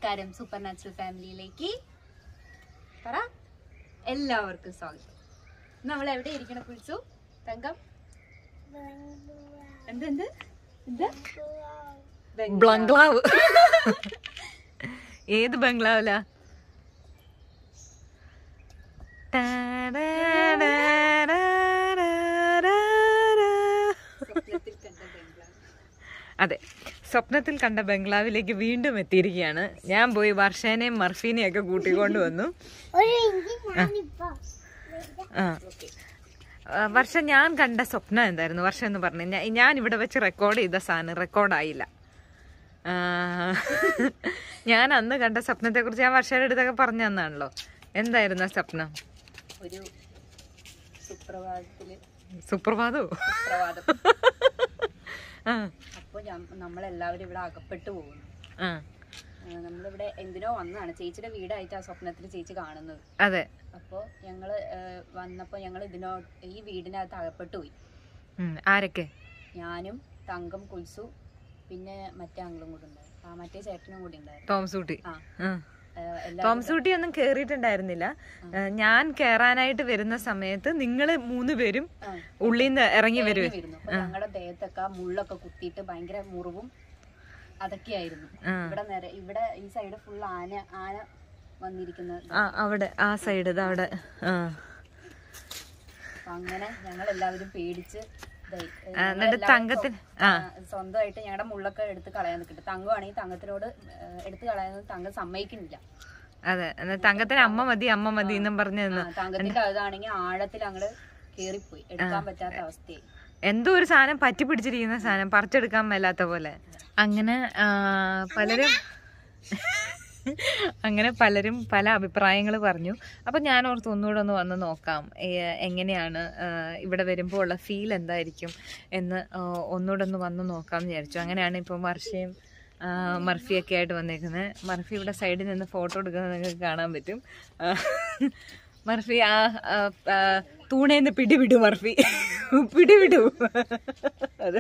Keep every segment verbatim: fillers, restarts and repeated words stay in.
നമസ്കാരം super natural ഫാമിലിയിലേക്ക് പറ എല്ലാവർക്കും സ്വാഗതം. നമ്മൾ എവിടെ ഇരിക്കണ കുളിച്ചു തങ്കം എന്തെന്ത് ബംഗ്ലാവ്. ഏത് ബംഗ്ലാവില? അതെ, സ്വപ്നത്തിൽ കണ്ട ബംഗ്ലാവിലേക്ക് വീണ്ടും എത്തിയിരിക്കുകയാണ്. ഞാൻ പോയി വർഷേനെയും മർഫീനെയും ഒക്കെ കൂട്ടിക്കൊണ്ട് വന്നു. ആ വർഷ, ഞാൻ കണ്ട സ്വപ്നം എന്തായിരുന്നു? വർഷ എന്ന് പറഞ്ഞു, ഞാൻ ഇവിടെ വെച്ച് റെക്കോർഡ് ചെയ്ത സാധനം റെക്കോർഡായില്ല. ഞാൻ അന്ന് കണ്ട സ്വപ്നത്തെ കുറിച്ച് ഞാൻ വർഷയുടെ അടുത്തൊക്കെ പറഞ്ഞു തന്നാണല്ലോ. എന്തായിരുന്നു ആ സ്വപ്നം? ഒരു സുപ്രഭാതത്തില് സുപ്രഭാതോ അപ്പൊ നമ്മളെല്ലാവരും ഇവിടെ അകപ്പെട്ടു പോകുന്നു. നമ്മളിവിടെ എന്തിനോ വന്നതാണ്. ചേച്ചിയുടെ വീടായിട്ട് ആ സ്വപ്നത്തിൽ ചേച്ചി കാണുന്നത്. അതെ. അപ്പൊ ഞങ്ങള് വന്നപ്പോ ഞങ്ങൾ ഇതിനോ ഈ വീടിനകത്ത് അകപ്പെട്ടു പോയി. ആരൊക്കെ? ഞാനും തങ്കം, കുൽസു, പിന്നെ മറ്റേ ആങ്ങളും കൂടെ ഉണ്ടായിരുന്നു. ആ മറ്റേ ചേട്ടനും കൂടി ഉണ്ടായിരുന്നു, തോംസൂട്ടി. തോംസൂട്ടി ഒന്നും കേറിയിട്ടുണ്ടായിരുന്നില്ല. ഞാൻ കേറാനായിട്ട് വരുന്ന സമയത്ത് നിങ്ങള് മൂന്ന് പേരും ഉള്ളിൽ നിന്ന് ഇറങ്ങി വരുമായിരുന്നു. ഞങ്ങളുടെ ദേഹത്തൊക്കെ മുള്ളൊക്കെ കുത്തിയിട്ട് ഭയങ്കര മുറിവും അതൊക്കെയായിരുന്നു. ഇവിടെ നേരെ ഇവിടെ ഈ സൈഡ് ഫുൾ ആന ആന വന്നിരിക്കുന്നത്. അവിടെ ആ സൈഡ് അവിടെ. അങ്ങനെ ഞങ്ങൾ എല്ലാവരും പേടിച്ച് തങ്കത്തിന് സ്വന്തമായിട്ട് ഞങ്ങളുടെ മുള്ളൊക്കെ എടുത്ത് കളയാൻ നിൽക്കട്ടെ. തങ്കമാണെങ്കിൽ തങ്കത്തിനോട് എടുത്ത് കളയാൻ തങ്കം സമ്മതിക്കുന്നില്ല. അതെ, തങ്കത്തിന് അമ്മ മതി അമ്മ മതി എന്നും പറഞ്ഞു. തങ്കത്തിന്റെ അതാണെങ്കിൽ ആഴത്തിൽ അങ്ങോട്ട് കേറിപ്പോയി, എടുക്കാൻ പറ്റാത്ത അവസ്ഥയായി. എന്തോ ഒരു സാധനം പറ്റി പിടിച്ചിരിക്കുന്ന സാധനം പറിച്ചെടുക്കാൻ മേലാത്ത പോലെ. അങ്ങനെ പലരും അങ്ങനെ പലരും പല അഭിപ്രായങ്ങൾ പറഞ്ഞു. അപ്പം ഞാൻ ഓർത്ത് ഒന്നുകൂടെ ഒന്ന് വന്ന് നോക്കാം, എങ്ങനെയാണ് ഇവിടെ വരുമ്പോൾ ഉള്ള ഫീൽ എന്തായിരിക്കും എന്ന് ഒന്നുകൂടെ ഒന്ന് വന്ന് നോക്കാം എന്ന് വിചാരിച്ചു. അങ്ങനെയാണ് ഇപ്പോൾ വർഷയും മർഫിയൊക്കെ ആയിട്ട് വന്നേക്കുന്നത്. മർഫി ഇവിടെ സൈഡിൽ നിന്ന് ഫോട്ടോ എടുക്കുന്നത് നിങ്ങൾക്ക് കാണാൻ പറ്റും. മർഫി ആ തൂണേന്ന് പിടിവിടൂ മർഫി, പിടിവിടൂ. അതെ,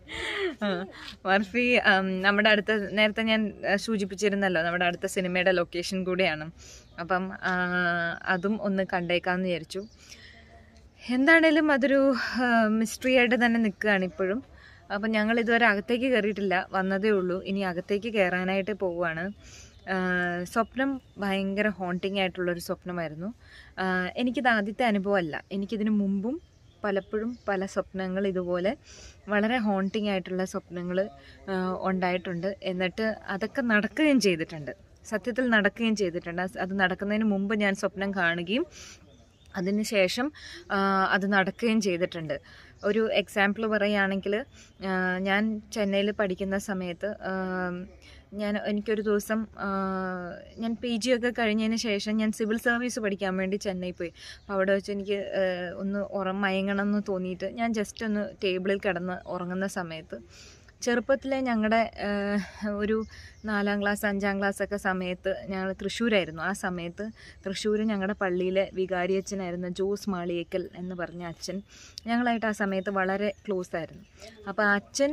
മർഫി നമ്മുടെ അടുത്ത, നേരത്തെ ഞാൻ സൂചിപ്പിച്ചിരുന്നല്ലോ, നമ്മുടെ അടുത്ത സിനിമയുടെ ലൊക്കേഷൻ കൂടെയാണ്. അപ്പം അതും ഒന്ന് കണ്ടേക്കാമെന്ന് വിചാരിച്ചു. എന്താണേലും അതൊരു മിസ്റ്ററി ആയിട്ട് തന്നെ നിൽക്കുകയാണ് ഇപ്പോഴും. അപ്പം ഞങ്ങൾ ഇതുവരെ അകത്തേക്ക് കയറിയിട്ടില്ല, വന്നതേ ഉള്ളൂ. ഇനി അകത്തേക്ക് കയറാനായിട്ട് പോവുകയാണ്. സ്വപ്നം ഭയങ്കര ഹോണ്ടിങ് ആയിട്ടുള്ളൊരു സ്വപ്നമായിരുന്നു. എനിക്കിത് ആദ്യത്തെ അനുഭവമല്ല. എനിക്കിതിന് മുമ്പും പലപ്പോഴും പല സ്വപ്നങ്ങൾ ഇതുപോലെ വളരെ ഹോണ്ടിങ് ആയിട്ടുള്ള സ്വപ്നങ്ങൾ ഉണ്ടായിട്ടുണ്ട്. എന്നിട്ട് അതൊക്കെ നടക്കുകയും ചെയ്തിട്ടുണ്ട്, സത്യത്തിൽ നടക്കുകയും ചെയ്തിട്ടുണ്ട്. അത് നടക്കുന്നതിന് മുമ്പ് ഞാൻ സ്വപ്നം കാണുകയും അതിന് ശേഷം അത് നടക്കുകയും ചെയ്തിട്ടുണ്ട്. ഒരു എക്സാമ്പിൾ പറയുകയാണെങ്കിൽ, ഞാൻ ചെന്നൈയിൽ പഠിക്കുന്ന സമയത്ത് ഞാൻ എനിക്കൊരു ദിവസം ഞാൻ പി ജി ഒക്കെ കഴിഞ്ഞതിന് ശേഷം ഞാൻ സിവിൽ സർവീസ് പഠിക്കാൻ വേണ്ടി ചെന്നൈ പോയി. അപ്പോൾ അവിടെ വെച്ച് എനിക്ക് ഒന്ന് ഉറ മയങ്ങണം എന്ന് തോന്നിയിട്ട് ഞാൻ ജസ്റ്റ് ഒന്ന് ടേബിളിൽ കിടന്ന് ഉറങ്ങുന്ന സമയത്ത്, ചെറുപ്പത്തിലെ ഞങ്ങളുടെ ഒരു നാലാം ക്ലാസ് അഞ്ചാം ക്ലാസ്സൊക്കെ സമയത്ത് ഞങ്ങൾ തൃശ്ശൂരായിരുന്നു. ആ സമയത്ത് തൃശ്ശൂർ ഞങ്ങളുടെ പള്ളിയിലെ വികാരി അച്ഛനായിരുന്ന ജോസ് മാളിയേക്കൽ എന്ന് പറഞ്ഞ അച്ഛൻ ഞങ്ങളായിട്ട് ആ സമയത്ത് വളരെ ക്ലോസ് ആയിരുന്നു. അപ്പോൾ അച്ഛൻ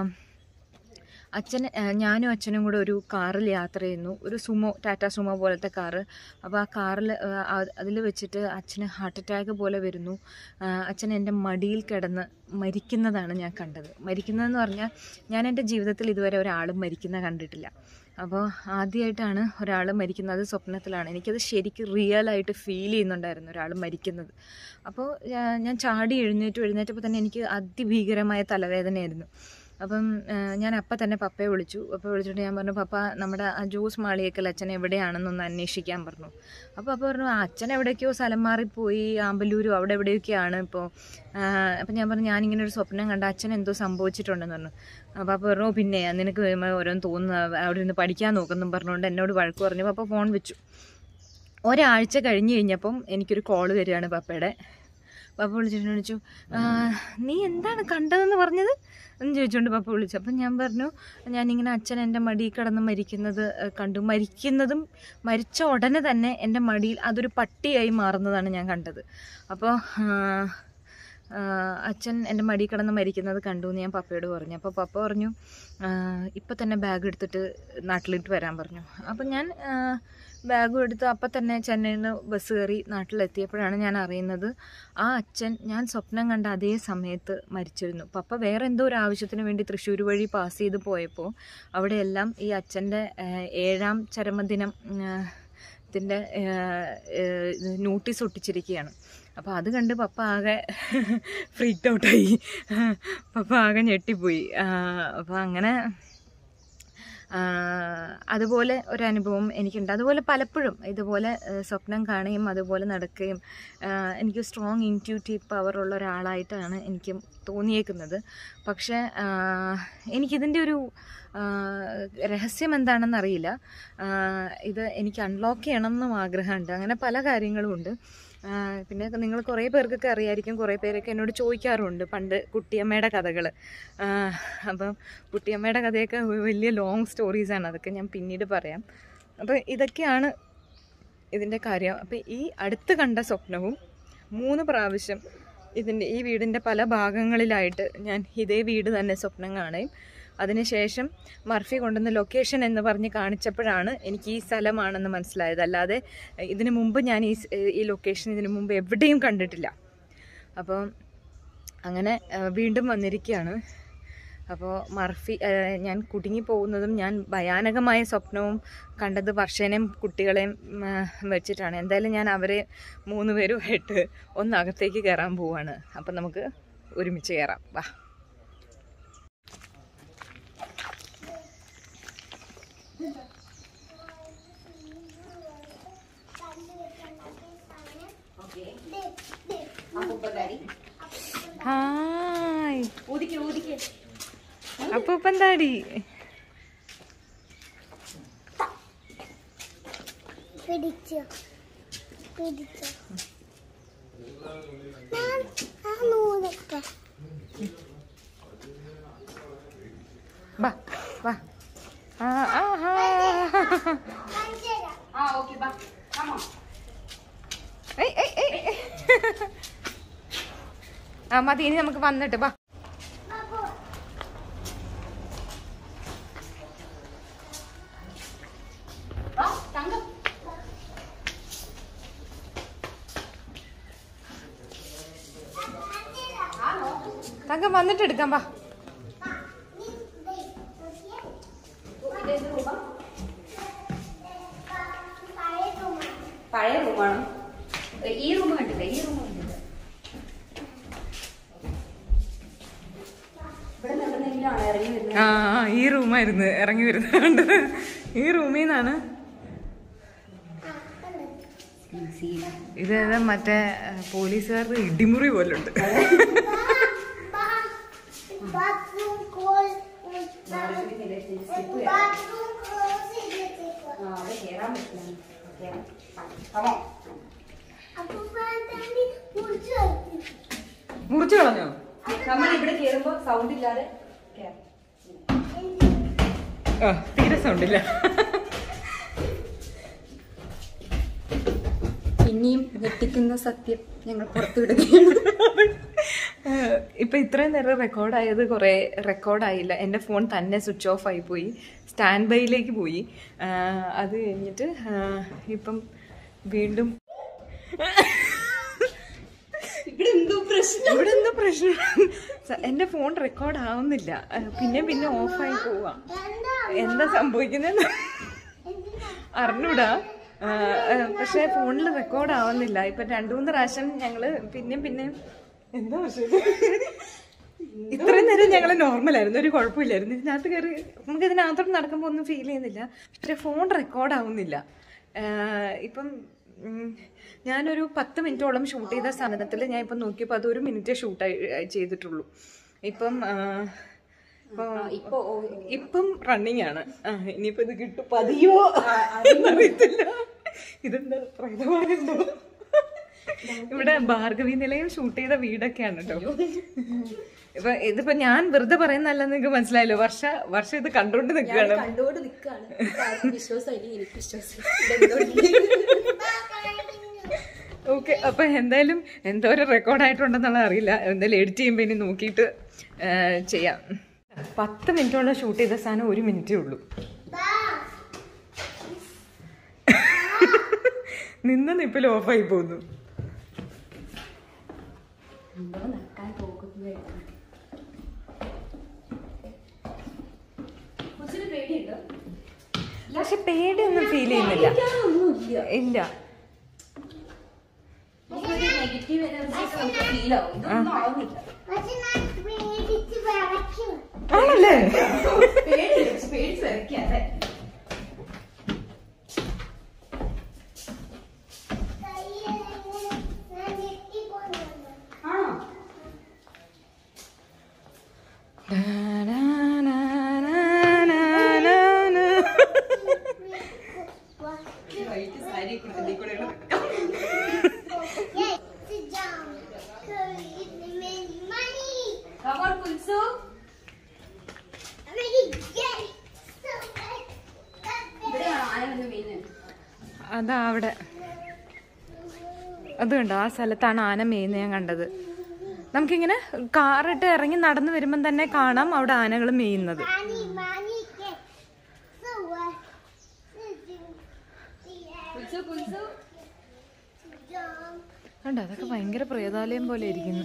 അച്ഛൻ ഞാനും അച്ഛനും കൂടെ ഒരു കാറിൽ യാത്ര ചെയ്യുന്നു, ഒരു സുമോ, ടാറ്റ സുമോ പോലത്തെ കാറ്. അപ്പോൾ ആ കാറിൽ അതിൽ വെച്ചിട്ട് അച്ഛന് ഹാർട്ട് അറ്റാക്ക് പോലെ വരുന്നു. അച്ഛൻ എൻ്റെ മടിയിൽ കിടന്ന് മരിക്കുന്നതാണ് ഞാൻ കണ്ടത്. മരിക്കുന്നതെന്ന് പറഞ്ഞാൽ ഞാൻ എൻ്റെ ജീവിതത്തിൽ ഇതുവരെ ഒരാളും മരിക്കുന്ന കണ്ടിട്ടില്ല. അപ്പോൾ ആദ്യമായിട്ടാണ് ഒരാൾ മരിക്കുന്നത്, സ്വപ്നത്തിലാണ്. എനിക്കത് ശരിക്കും റിയലായിട്ട് ഫീൽ ചെയ്യുന്നുണ്ടായിരുന്നു ഒരാൾ മരിക്കുന്നത്. അപ്പോൾ ഞാൻ ചാടി എഴുന്നേറ്റു. എഴുന്നേറ്റപ്പോൾ തന്നെ എനിക്ക് അതിഭീകരമായ തലവേദനയായിരുന്നു. അപ്പം ഞാൻ അപ്പം തന്നെ പപ്പയെ വിളിച്ചു. പപ്പ വിളിച്ചിട്ട് ഞാൻ പറഞ്ഞു, പപ്പ നമ്മുടെ ആ ജോസ് മാളിയേക്കൽ അച്ഛൻ എവിടെയാണെന്നൊന്ന് അന്വേഷിക്കാൻ പറഞ്ഞു. അപ്പോൾ അപ്പോൾ പറഞ്ഞു, അച്ഛൻ എവിടേക്കോ സ്ഥലം മാറിപ്പോയി, ആമ്പല്ലൂരും അവിടെ എവിടെയൊക്കെയാണ് ഇപ്പോൾ. അപ്പം ഞാൻ പറഞ്ഞു, ഞാനിങ്ങനെ ഒരു സ്വപ്നം കണ്ട അച്ഛൻ എന്തോ സംഭവിച്ചിട്ടുണ്ടെന്ന് പറഞ്ഞു. അപ്പോൾ അപ്പോൾ പറഞ്ഞു, പിന്നെ നിനക്ക് ഓരോന്ന് തോന്നുന്നു, അവിടെ നിന്ന് പഠിക്കാൻ നോക്കുന്നും പറഞ്ഞുകൊണ്ട് എന്നോട് വഴക്ക് പറഞ്ഞു. പപ്പ ഫോൺ വെച്ചു. ഒരാഴ്ച കഴിഞ്ഞ് കഴിഞ്ഞപ്പം എനിക്കൊരു കോള് വരികയാണ് പപ്പയുടെ. പപ്പ വിളിച്ചിട്ട് വിളിച്ചു, നീ എന്താണ് കണ്ടതെന്ന് പറഞ്ഞത് എന്ന് ചോദിച്ചുകൊണ്ട് പപ്പ വിളിച്ചു. അപ്പം ഞാൻ പറഞ്ഞു, ഞാനിങ്ങനെ അച്ഛൻ എൻ്റെ മടിയിൽ കിടന്ന് മരിക്കുന്നത് കണ്ടു. മരിക്കുന്നതും മരിച്ച ഉടനെ തന്നെ എൻ്റെ മടിയിൽ അതൊരു പട്ടിയായി മാറുന്നതാണ് ഞാൻ കണ്ടത്. അപ്പോൾ അച്ഛൻ എൻ്റെ മടി കിടന്ന് മരിക്കുന്നത് കണ്ടു എന്ന് ഞാൻ പപ്പയോട് പറഞ്ഞു. അപ്പോൾ പപ്പ പറഞ്ഞു ഇപ്പം തന്നെ ബാഗ് എടുത്തിട്ട് നാട്ടിലിട്ട് വരാൻ പറഞ്ഞു. അപ്പം ഞാൻ ബാഗും എടുത്ത് അപ്പം തന്നെ ചെന്നൈയിൽ നിന്ന് ബസ് കയറി നാട്ടിലെത്തിയപ്പോഴാണ് ഞാൻ അറിയുന്നത് ആ അച്ഛൻ ഞാൻ സ്വപ്നം കണ്ട അതേ സമയത്ത് മരിച്ചിരുന്നു. പപ്പ വേറെ എന്തോ ഒരു ആവശ്യത്തിന് വേണ്ടി തൃശ്ശൂർ വഴി പാസ് ചെയ്ത് പോയപ്പോൾ അവിടെയെല്ലാം ഈ അച്ഛൻ്റെ ഏഴാം ചരമദിനം ത്തിൻ്റെ നോട്ടീസ് ഒട്ടിച്ചിരിക്കുകയാണ്. അപ്പോൾ അത് കണ്ട് പപ്പ ആകെ ഫ്രീക്ക് ഔട്ടായി, പപ്പ ആകെ ഞെട്ടിപ്പോയി. അപ്പോൾ അങ്ങനെ അതുപോലെ ഒരനുഭവം എനിക്കുണ്ട്. അതുപോലെ പലപ്പോഴും ഇതുപോലെ സ്വപ്നം കാണുകയും അതുപോലെ നടക്കുകയും എനിക്ക് സ്ട്രോങ് ഇൻറ്റ്യൂട്ടീവ് പവറുള്ള ഒരാളായിട്ടാണ് എനിക്ക് തോന്നിയേക്കുന്നത്. പക്ഷേ എനിക്കിതിൻ്റെ ഒരു രഹസ്യം എന്താണെന്നറിയില്ല. ഇത് എനിക്ക് അൺലോക്ക് ചെയ്യണമെന്നും ആഗ്രഹമുണ്ട്. അങ്ങനെ പല കാര്യങ്ങളും ഉണ്ട്. പിന്നെ നിങ്ങൾ കുറേ പേർക്കൊക്കെ അറിയായിരിക്കും, കുറേ പേരൊക്കെ എന്നോട് ചോദിക്കാറുണ്ട് പണ്ട് കുട്ടിയമ്മയുടെ കഥകൾ. അപ്പം കുട്ടിയമ്മയുടെ കഥയൊക്കെ വലിയ ലോങ് സ്റ്റോറീസാണ്, അതൊക്കെ ഞാൻ പിന്നീട് പറയാം. അപ്പോൾ ഇതൊക്കെയാണ് ഇതിൻ്റെ കാര്യം. അപ്പോൾ ഈ അടുത്ത് കണ്ട സ്വപ്നവും മൂന്ന് പ്രാവശ്യം ഇതിൻ്റെ ഈ വീടിൻ്റെ പല ഭാഗങ്ങളിലായിട്ട് ഞാൻ ഇതേ വീട് തന്നെ സ്വപ്നം കാണുകയും അതിനുശേഷം മർഫി കൊണ്ടുവന്ന ലൊക്കേഷൻ എന്ന് പറഞ്ഞ് കാണിച്ചപ്പോഴാണ് എനിക്ക് ഈ സ്ഥലമാണെന്ന് മനസ്സിലായത്. അല്ലാതെ ഇതിനു മുമ്പ് ഞാൻ ഈ ഈ ലൊക്കേഷൻ ഇതിനു മുമ്പ് എവിടെയും കണ്ടിട്ടില്ല. അപ്പോൾ അങ്ങനെ വീണ്ടും വന്നിരിക്കുകയാണ്. അപ്പോൾ മർഫി ഞാൻ കുടുങ്ങിപ്പോകുന്നതും ഞാൻ ഭയാനകമായ സ്വപ്നവും കണ്ടത് വർഷേനെയും കുട്ടികളെയും വെച്ചിട്ടാണ്. എന്തായാലും ഞാൻ അവരെ മൂന്ന് പേരുമായിട്ട് ഒന്നകത്തേക്ക് കയറാൻ പോവാണ്. അപ്പം നമുക്ക് ഒരുമിച്ച് കയറാം, വാ. ഹായ് അപ്പൂപ്പന്താടി. വാ വാ. ആ ആ ഹാ ആ മതി, ഇനി നമുക്ക് വന്നിട്ട് വാ. തങ്കം വന്നിട്ട് എടുക്കാം, വാ. പഴയ റൂമാണ്. ഈ റൂം കണ്ടില്ല, ഈ റൂം കണ്ടില്ല. ആ ഈ റൂമായിരുന്നു ഇറങ്ങി വരുന്നത്. ഈ റൂമിൽ നിന്നാണ് ഇത്. മറ്റേ പോലീസുകാരുടെ ഇടിമുറി പോലുണ്ട്. മുറിച്ചു കളഞ്ഞോ? നമ്മൾ ഇവിടെ കേറുമ്പോ സൗണ്ട് ഇല്ലാതെ തീരെ സൗണ്ടില്ല. പിന്നെയും ഞെട്ടിക്കുന്ന സത്യം ഞങ്ങൾ പുറത്തുവിടുകയാണ്. ഇപ്പൊ ഇത്രയും നേരം റെക്കോർഡായത് കുറെ റെക്കോർഡായില്ല. എൻ്റെ ഫോൺ തന്നെ സ്വിച്ച് ഓഫ് ആയി പോയി, സ്റ്റാൻഡ് ബൈയിലേക്ക് പോയി. അത് കഴിഞ്ഞിട്ട് ഇപ്പം വീണ്ടും ഇവിടെ എന്തോ പ്രശ്നം ഇവിടെ എന്തോ പ്രശ്നം എൻ്റെ ഫോൺ റെക്കോർഡ് ആവുന്നില്ല, പിന്നെ പിന്നെ ഓഫായി പോവാ. എന്താ സംഭവിക്കുന്നത് അറിഞ്ഞൂടാ. പക്ഷെ ഫോണിൽ റെക്കോർഡ് ആവുന്നില്ല. ഇപ്പൊ രണ്ടു മൂന്ന് പ്രാവശ്യം ഞങ്ങള് പിന്നെ പിന്നെ എന്താ പ്രശ്നം, ഇത്രയും നേരം ഞങ്ങള് നോർമലായിരുന്നു, ഒരു കുഴപ്പമില്ലായിരുന്നു. ഇതിനകത്ത് കയറി നമുക്ക് ഇതിനകത്തോട്ട് നടക്കുമ്പോൾ ഒന്നും ഫീൽ ചെയ്യുന്നില്ല. പക്ഷെ ഫോൺ റെക്കോർഡ് ആവുന്നില്ല. ഇപ്പം ഞാനൊരു പത്ത് മിനിറ്റോളം ഷൂട്ട് ചെയ്ത സാധനത്തിൽ ഞാൻ ഇപ്പം നോക്കിയപ്പോൾ അതൊരു മിനിറ്റ് ഷൂട്ട് ചെയ്തിട്ടുള്ളൂ. ഇപ്പം ഇപ്പൊ ഇപ്പം റണ്ണിങ് ആണ്. ഇനിയിപ്പോ ഇത് കിട്ടും പതിയോ അറിയത്തില്ല. ഇതെന്താ പ്രേതമാരുണ്ടോ? ഇവിടെ ഭാർഗവി നിലയം ഷൂട്ട് ചെയ്ത വീടൊക്കെയാണ് കേട്ടോ. ഇപ്പൊ ഇതിപ്പോ ഞാൻ വെറുതെ പറയുന്നല്ലെന്ന് നിങ്ങൾക്ക് മനസ്സിലായല്ലോ. വർഷ വർഷ ഇത് കണ്ടോണ്ട് നിൽക്കുകയാണ്. കണ്ടോണ്ട് നിൽക്കുകയാണ്. വിശ്വാസം എനിക്ക് വിശ്വാസം. ഓക്കെ, അപ്പൊ എന്തായാലും എന്തോരം റെക്കോർഡായിട്ടുണ്ടെന്നുള്ള അറിയില്ല. എന്തായാലും എഡിറ്റ് ചെയ്യുമ്പോൾ ഇനി നോക്കിയിട്ട് ചെയ്യാം. പത്ത് മിനിറ്റോളം ഷൂട്ട് ചെയ്ത സാധനം ഒരു മിനിറ്റേ ഉള്ളൂ. നിന്ന് നിപ്പിൽ ഓഫായി പോകുന്നു. പക്ഷെ പേടിയൊന്നും ഫീൽ ചെയ്യുന്നില്ല. ഇല്ല, ആണല്ലേ? അതാ അവിടെ അത് കണ്ടോ, ആ സ്ഥലത്താണ് ആന മേയുന്നത് ഞാൻ കണ്ടത്. നമുക്കിങ്ങനെ കാറിട്ട് ഇറങ്ങി നടന്നു വരുമ്പം തന്നെ കാണാം അവിടെ ആനകൾ മേയുന്നത്. കണ്ടോ, അതൊക്കെ ഭയങ്കര പ്രേതാലയം പോലെ ഇരിക്കുന്നു.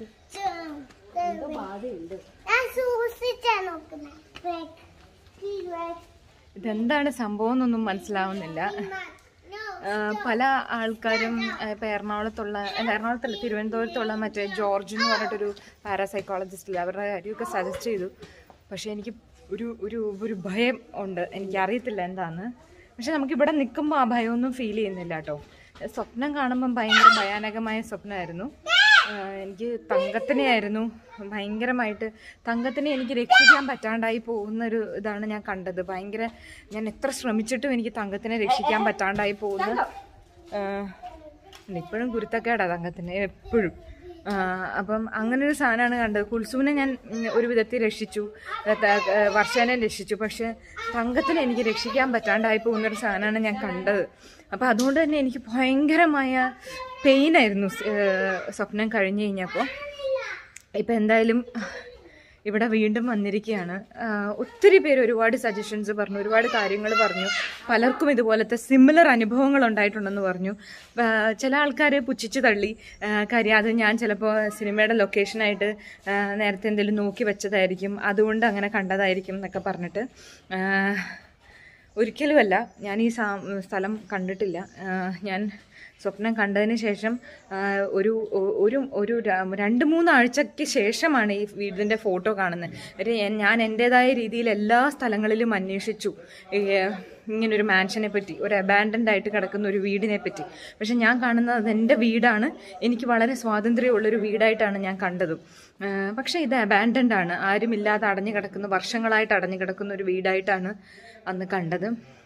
ഇതെന്താണ് സംഭവം എന്നൊന്നും മനസ്സിലാവുന്നില്ല. പല ആൾക്കാരും ഇപ്പം എറണാകുളത്തുള്ള എറണാകുളത്തല്ല തിരുവനന്തപുരത്തുള്ള മറ്റേ ജോർജ് എന്ന് പറഞ്ഞിട്ടൊരു പാരാസൈക്കോളജിസ്റ്റില്ല, അവരുടെ കാര്യമൊക്കെ സജസ്റ്റ് ചെയ്തു. പക്ഷെ എനിക്ക് ഒരു ഒരു ഒരു ഭയം ഉണ്ട്, എനിക്കറിയത്തില്ല എന്താന്ന്. പക്ഷെ നമുക്കിവിടെ നിൽക്കുമ്പോൾ ആ ഭയമൊന്നും ഫീൽ ചെയ്യുന്നില്ല കേട്ടോ. സ്വപ്നം കാണുമ്പം ഭയങ്കര ഭയാനകമായ സ്വപ്നമായിരുന്നു. എനിക്ക് തങ്കത്തിനെയായിരുന്നു ഭയങ്കരമായിട്ട്. തങ്കത്തിനെ എനിക്ക് രക്ഷിക്കാൻ പറ്റാണ്ടായി പോകുന്നൊരു ഇതാണ് ഞാൻ കണ്ടത്. ഭയങ്കര ഞാൻ എത്ര ശ്രമിച്ചിട്ടും എനിക്ക് തങ്കത്തിനെ രക്ഷിക്കാൻ പറ്റാണ്ടായി പോകുന്നു. ഇപ്പോഴും കുരുത്തക്കേടാ തങ്കത്തിന് എപ്പോഴും. അപ്പം അങ്ങനെ ഒരു സാധനമാണ് കണ്ടത്. കുൽസുവിനെ ഞാൻ ഒരു വിധത്തിൽ രക്ഷിച്ചു, വർഷേനെ രക്ഷിച്ചു. പക്ഷെ തങ്കത്തിനെ എനിക്ക് രക്ഷിക്കാൻ പറ്റാണ്ടായി പോകുന്നൊരു സാധനമാണ് ഞാൻ കണ്ടത്. അപ്പം അതുകൊണ്ട് തന്നെ എനിക്ക് ഭയങ്കരമായ പെയിനായിരുന്നു സ്വപ്നം കഴിഞ്ഞ് കഴിഞ്ഞപ്പോൾ. ഇപ്പം എന്തായാലും ഇവിടെ വീണ്ടും വന്നിരിക്കുകയാണ്. ഒത്തിരി പേര് ഒരുപാട് സജഷൻസ് പറഞ്ഞു, ഒരുപാട് കാര്യങ്ങൾ പറഞ്ഞു. പലർക്കും ഇതുപോലത്തെ സിമിലർ അനുഭവങ്ങൾ ഉണ്ടായിട്ടുണ്ടെന്ന് പറഞ്ഞു. ചില ആൾക്കാർ പുച്ഛിച്ച് തള്ളി. കാര്യം അത് ഞാൻ ചിലപ്പോൾ സിനിമയുടെ ലൊക്കേഷനായിട്ട് നേരത്തെ എന്തെങ്കിലും നോക്കി വെച്ചതായിരിക്കും, അതുകൊണ്ട് അങ്ങനെ കണ്ടതായിരിക്കും എന്നൊക്കെ പറഞ്ഞിട്ട്. ഒരിക്കലുമല്ല, ഞാൻ ഈ സ്ഥലം കണ്ടിട്ടില്ല. ഞാൻ സ്വപ്നം കണ്ടതിന് ശേഷം ഒരു ഒരു ഒരു രണ്ട് മൂന്നാഴ്ചയ്ക്ക് ശേഷമാണ് ഈ വീടിൻ്റെ ഫോട്ടോ കാണുന്നത്. ഒരു ഞാൻ എൻ്റേതായ രീതിയിൽ എല്ലാ സ്ഥലങ്ങളിലും അന്വേഷിച്ചു ഇങ്ങനൊരു മാൻഷനെ പറ്റി, ഒരു അബാൻഡൻഡ് ആയിട്ട് കിടക്കുന്ന ഒരു വീടിനെ പറ്റി. പക്ഷെ ഞാൻ കാണുന്നത് അതെൻ്റെ വീടാണ്, എനിക്ക് വളരെ സ്വാതന്ത്ര്യമുള്ളൊരു വീടായിട്ടാണ് ഞാൻ കണ്ടതും. പക്ഷേ ഇത് അബാൻഡൻഡ് ആണ്, ആരുമില്ലാതെ അടഞ്ഞു കിടക്കുന്ന, വർഷങ്ങളായിട്ട് അടഞ്ഞു കിടക്കുന്ന ഒരു വീടായിട്ടാണ് അന്ന് കണ്ടത്.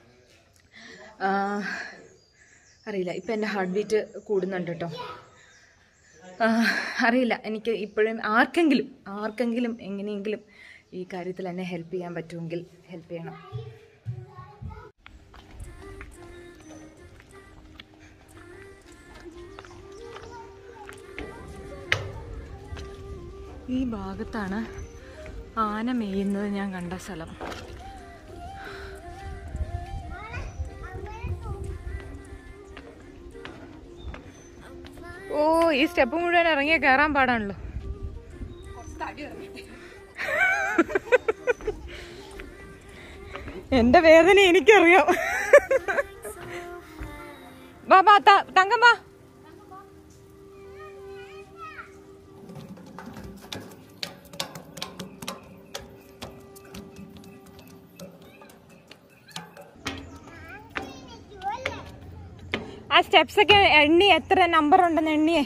അറിയില്ല, ഇപ്പം എൻ്റെ ഹാർട്ട് ബീറ്റ് കൂടുന്നുണ്ട് കേട്ടോ. അറിയില്ല, എനിക്ക് ഇപ്പോഴും ആർക്കെങ്കിലും ആർക്കെങ്കിലും എങ്ങനെയെങ്കിലും ഈ കാര്യത്തിൽ എന്നെ ഹെൽപ്പ് ചെയ്യാൻ പറ്റുമെങ്കിൽ ഹെൽപ്പ് ചെയ്യണം. ഈ ഭാഗത്താണ് ആന മേയുന്നത് ഞാൻ കണ്ട സ്ഥലം. ഓ, ഈ സ്റ്റെപ്പ് മുഴുവൻ ഇറങ്ങിയ കയറാൻ പാടാണല്ലോ. എന്റെ വേദന എനിക്കറിയാം. വാ വാ തങ്കം വാ. ആ സ്റ്റെപ്സ് ഒക്കെ എണ്ണി, എത്ര നമ്പർ ഉണ്ടെന്ന് എണ്ണിയേ.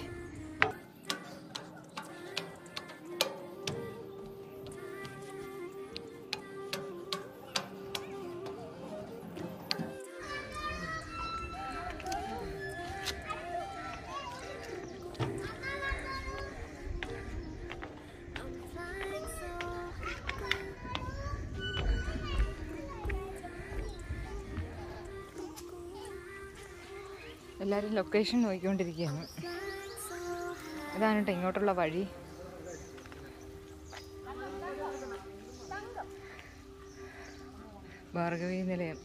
എല്ലാവരും ലൊക്കേഷൻ നോക്കിക്കൊണ്ടിരിക്കുകയാണ്. ഇതാണ് കേട്ടോ ഇങ്ങോട്ടുള്ള വഴി. ഭാർഗവി നിലയം.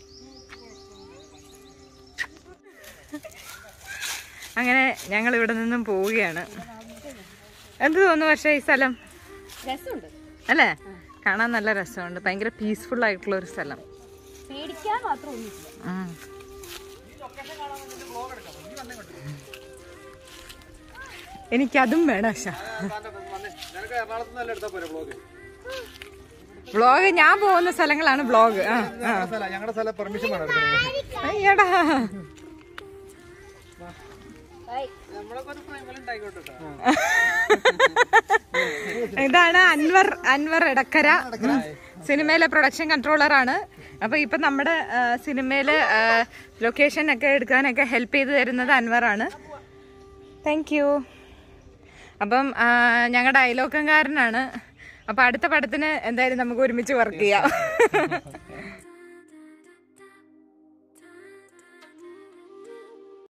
അങ്ങനെ ഞങ്ങൾ ഇവിടെ നിന്നും പോവുകയാണ്. എന്ത് തോന്നുന്നു പക്ഷേ ഈ സ്ഥലം? അല്ലേ, കാണാൻ നല്ല രസമുണ്ട്. ഭയങ്കര പീസ്ഫുൾ ആയിട്ടുള്ള ഒരു സ്ഥലം. എനിക്കതും വേണം. വ്ളോഗ് ഞാൻ പോകുന്ന സ്ഥലങ്ങളാണ് വ്ളോഗ്. അയ്യടാ, ഇതാണ് അൻവർ അൻവർ എടക്കര, സിനിമയിലെ പ്രൊഡക്ഷൻ കൺട്രോളർ ആണ്. അപ്പൊ ഇപ്പൊ നമ്മുടെ സിനിമയില് ലൊക്കേഷൻ ഒക്കെ എടുക്കാനൊക്കെ ഹെൽപ്പ് ചെയ്ത് തരുന്നത് അൻവറാണ്. Thank you. അപ്പം ഞങ്ങളുടെ അയലോക്കംകാരനാണ്. അപ്പൊ അടുത്ത പടത്തിന് എന്തായാലും നമുക്ക് ഒരുമിച്ച് വർക്ക് ചെയ്യാം.